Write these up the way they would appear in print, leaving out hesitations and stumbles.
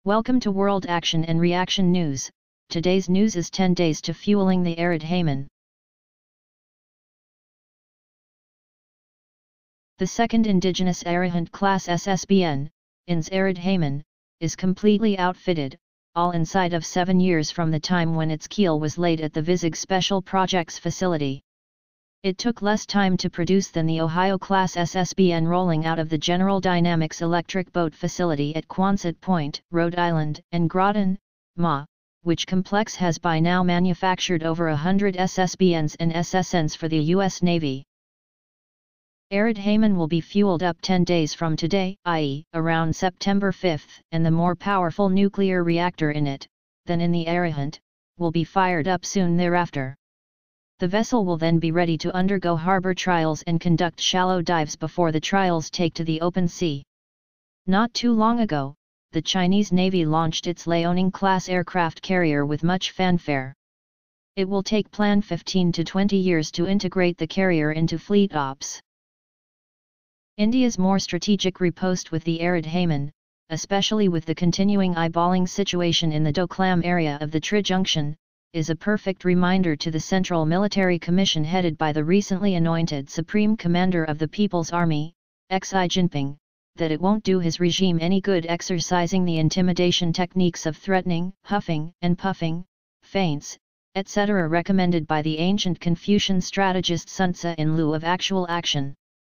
Welcome to World Action and Reaction News. Today's news is 10 days to fueling the Aridhaman. The second indigenous Arihant-class SSBN, INS Aridhaman, is completely outfitted, all inside of 7 years from the time when its keel was laid at the Vizag Special Projects facility. It took less time to produce than the Ohio-class SSBN rolling out of the General Dynamics electric boat facility at Quonset Point, Rhode Island, and Groton, MA, which complex has by now manufactured over 100 SSBNs and SSNs for the U.S. Navy. Aridhaman will be fueled up 10 days from today, i.e., around September 5, and the more powerful nuclear reactor in it, than in the Arihant, will be fired up soon thereafter. The vessel will then be ready to undergo harbour trials and conduct shallow dives before the trials take to the open sea. Not too long ago, the Chinese Navy launched its Laoning-class aircraft carrier with much fanfare. It will take planned 15 to 20 years to integrate the carrier into fleet ops. India's more strategic riposte with the Aridhaman, especially with the continuing eyeballing situation in the Doklam area of the Tri Junction, is a perfect reminder to the Central Military Commission headed by the recently anointed Supreme Commander of the People's Army, Xi Jinping, that it won't do his regime any good exercising the intimidation techniques of threatening, huffing and puffing, feints, etc. recommended by the ancient Confucian strategist Sun Tzu in lieu of actual action.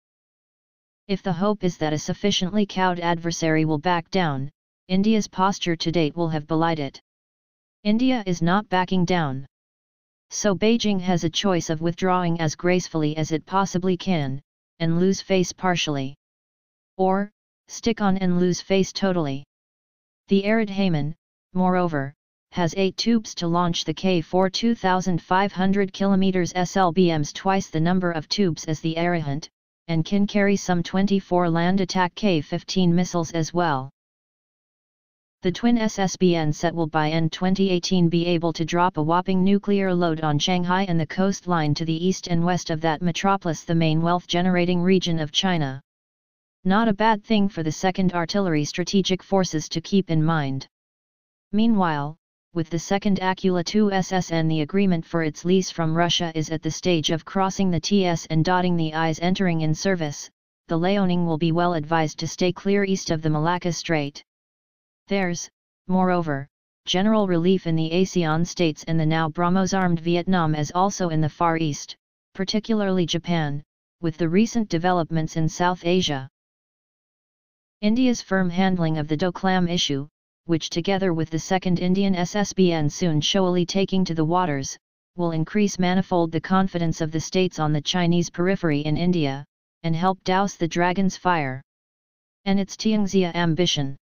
If the hope is that a sufficiently cowed adversary will back down, India's posture to date will have belied it. India is not backing down. So Beijing has a choice of withdrawing as gracefully as it possibly can, and lose face partially. Or, stick on and lose face totally. The Aridhaman, moreover, has 8 tubes to launch the K4 2,500 km SLBMs, twice the number of tubes as the Arihant, and can carry some 24 land attack K-15 missiles as well. The twin SSBN set will by end 2018 be able to drop a whopping nuclear load on Shanghai and the coastline to the east and west of that metropolis, the main wealth-generating region of China. Not a bad thing for the 2nd Artillery Strategic Forces to keep in mind. Meanwhile, with the 2nd Akula-II SSN, the agreement for its lease from Russia is at the stage of crossing the T's and dotting the I's entering in service. The Laoning will be well advised to stay clear east of the Malacca Strait. There's, moreover, general relief in the ASEAN states and the now BrahMos-armed Vietnam, as also in the Far East, particularly Japan, with the recent developments in South Asia. India's firm handling of the Doklam issue, which together with the 2nd Indian SSBN soon showily taking to the waters, will increase manifold the confidence of the states on the Chinese periphery in India, and help douse the dragon's fire and its Tianxia ambition.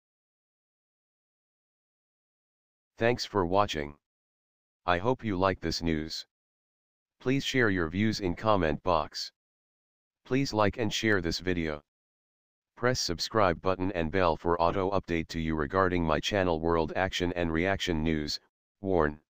Thanks for watching. I hope you like this news. Please share your views in comment box. Please like and share this video. Press subscribe button and bell for auto update to you regarding my channel World Action and Reaction News. Warn.